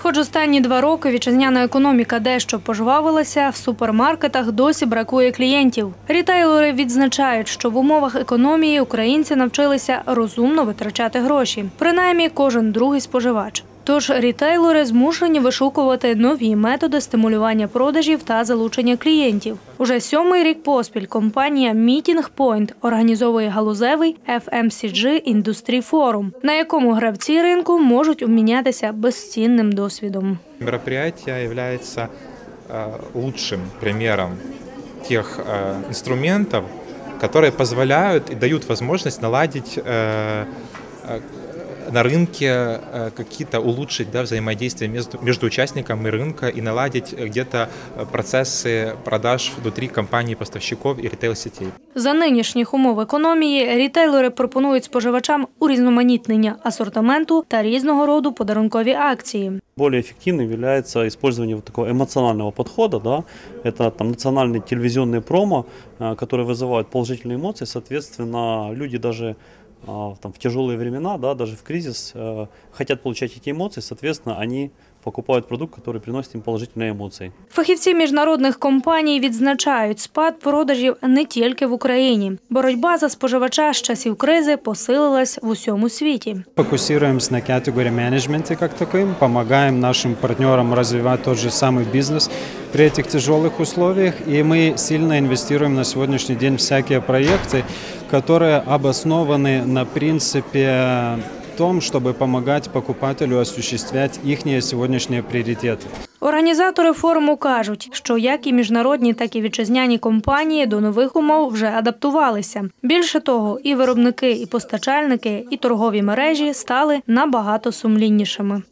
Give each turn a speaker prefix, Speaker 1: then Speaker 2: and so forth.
Speaker 1: Хоч останні 2 роки вітчизняна економіка дещо пожвавилася, в супермаркетах досі бракує клієнтів. Рітейлери відзначають, що в умовах економії українці навчилися розумно витрачати гроші. Принаймні, кожен другий споживач. Тож рітейлери змушені вишукувати нові методи стимулювання продажів та залучення клієнтів. Уже 7-й рік поспіль компанія Meeting Point організовує галузевий FMCG Industry Forum, на якому гравці ринку можуть обмінятися безцінним досвідом.
Speaker 2: Мероприятие является лучшим примером тех инструментов, которые позволяют и дают возможность наладить на рынке какие-то улучшить взаимодействие между участниками рынка и наладить где-то процессы продаж внутри компаний-поставщиков и ритейл-сетей.
Speaker 1: За нинішніх умов економії рітейлери пропонують споживачам урізноманітнення асортименту та різного роду подарункові акції.
Speaker 3: Более эффективным является использование вот такого эмоционального подхода. Да? Это национальные телевизионные промо, которые вызывают положительные эмоции. Соответственно, люди даже в тяжелые времена, даже в кризис, хотят получать эти эмоции, соответственно, они покупають продукт, який приносить їм положительні емоції.
Speaker 1: Фахівці міжнародних компаній відзначають спад продажів не тільки в Україні. Боротьба за споживача з часів кризи посилилась в усьому світі.
Speaker 4: Фокусуємося на категорії менеджменту як таким, допомагаємо нашим партнерам розвивати той же самий бізнес при цих тяжелых условиях. І ми сильно інвестуємо на сьогоднішній день в всякі проекти, які обосновані на принципі том, чтобы помогать покупателю осуществлять їхні сьогоднішні пріоритети.
Speaker 1: Організатори форуму кажуть, що як і міжнародні, так і вітчизняні компанії до нових умов вже адаптувалися. Більше того, і виробники, і постачальники, і торгові мережі стали набагато сумліннішими.